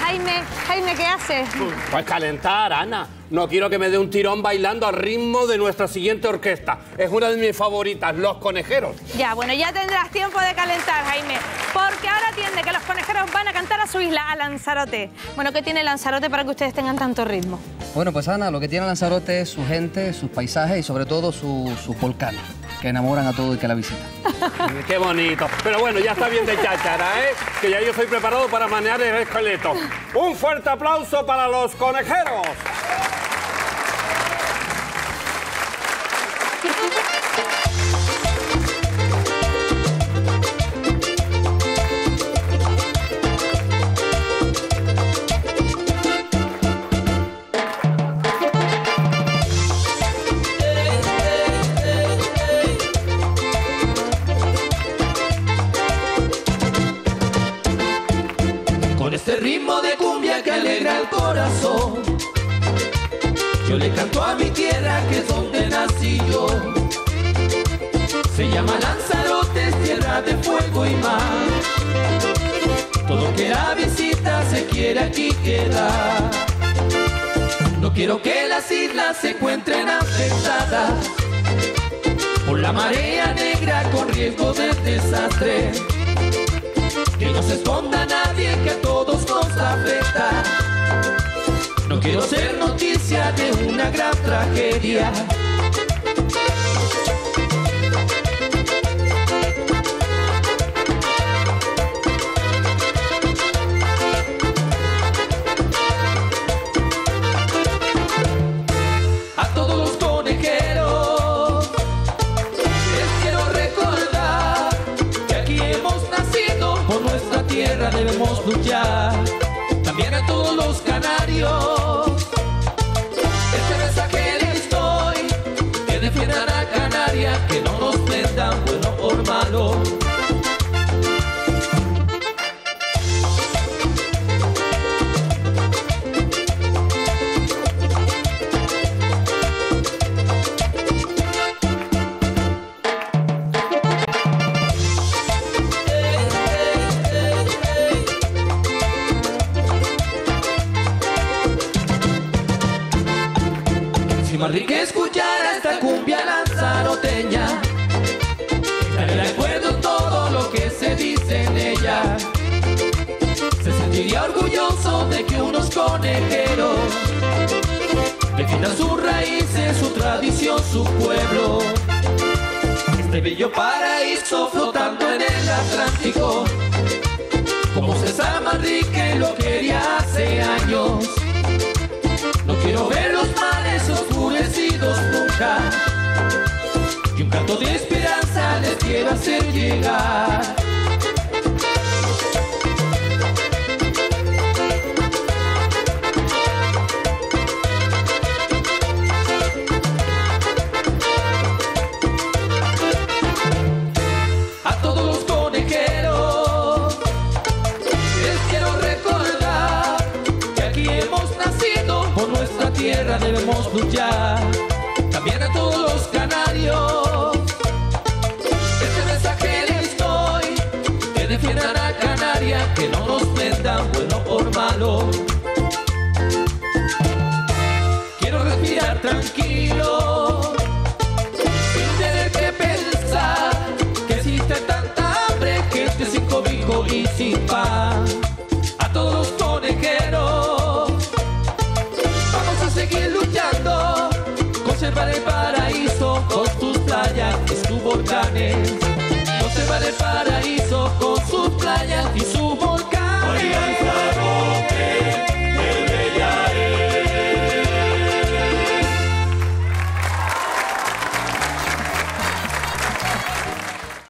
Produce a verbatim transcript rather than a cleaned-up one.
Jaime, Jaime, ¿qué haces? Pues calentar, Ana. No quiero que me dé un tirón bailando al ritmo de nuestra siguiente orquesta. Es una de mis favoritas, Los Conejeros. Ya, bueno, ya tendrás tiempo de calentar, Jaime, porque ahora atiende que los conejeros van a cantar a su isla, a Lanzarote. Bueno, ¿qué tiene Lanzarote para que ustedes tengan tanto ritmo? Bueno, pues Ana, lo que tiene Lanzarote es su gente, sus paisajes y sobre todo su- sus volcanes, que enamoran a todo el que la visita. Qué bonito. Pero bueno, ya está bien de cháchara, ¿eh? Que ya yo estoy preparado para manejar el esqueleto. Un fuerte aplauso para Los Conejeros. Con este ritmo de cumbia que alegra el corazón, yo le canto a mi tierra que es donde nací yo. Se llama Lanzarote, es tierra de fuego y mar. Todo que la visita se quiere aquí quedar. No quiero que las islas se encuentren afectadas por la marea negra con riesgo de desastre. Que no se esconda nadie, que a todos nos afecta. No quiero ser noticia de una gran tragedia. A todos los conejeros les quiero recordar que aquí hemos nacido, por nuestra tierra debemos luchar. También a todos los canarios, este mensaje les doy, que defiendan a Canarias, que no nos vendan bueno por malo. Si más rica escuchar esta cumbia lanzaroteña, estaría de acuerdo en todo lo que se dice en ella. Se sentiría orgulloso de que unos conejeros defiendan sus raíces, su tradición, su pueblo. Este bello paraíso flotando en el Atlántico, como César Manrique lo quería hace años. No quiero ver los mares oscurecidos nunca, y un canto de esperanza les quiero hacer llegar. A todos los conejeros les quiero recordar que aquí hemos nacido, por nuestra tierra debemos luchar. También a todos los canarios, este mensaje les doy, que defiendan a Canarias, que no nos vendan bueno por malo. Quiero respirar tranquilo, sin tener que pensar que existe tanta hambre, que esté sin cobijo y sin pan. A todos los conejeros, vamos a seguir luchando, conservar el